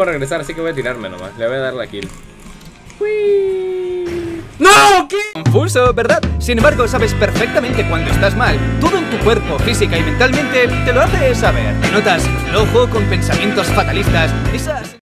puedo regresar, así que voy a tirarme nomás. Le voy a dar la kill. ¡No! ¿Qué? Confuso, ¿verdad? Sin embargo, sabes perfectamente cuando estás mal. Todo en tu cuerpo, física y mentalmente te lo hace saber. Te notas flojo, con pensamientos fatalistas. Esas...